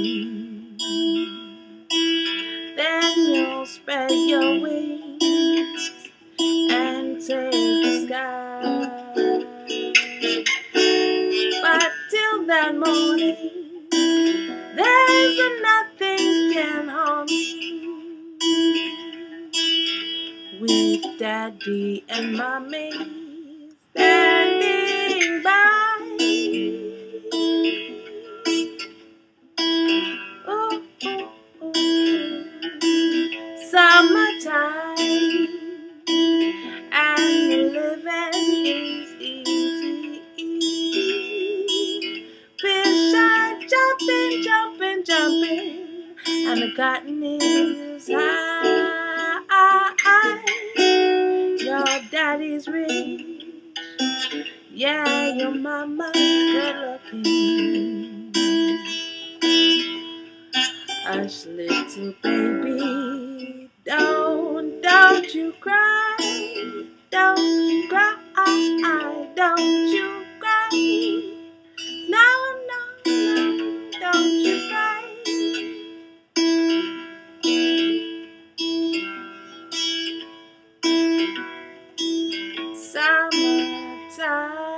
Then you'll spread your wings and take the sky. But till that morning, there's nothing can harm you. With Daddy and Mommy standing by. Ooh, ooh, ooh. Summertime and the living is easy. Fish are jumping, jumping, jumping, and the cotton is high. Your daddy's rich, yeah, your mama's good looking. Hush, little baby, don't you cry, don't cry, don't you cry, no, no, no, don't you cry. Summertime.